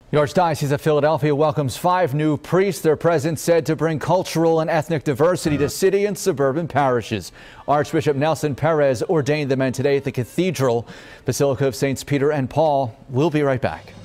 The Archdiocese of Philadelphia welcomes 5 new priests. Their presence said to bring cultural and ethnic diversity to city and suburban parishes. Archbishop Nelson Perez ordained the men today at the Cathedral Basilica of Saints Peter and Paul. We'll be right back.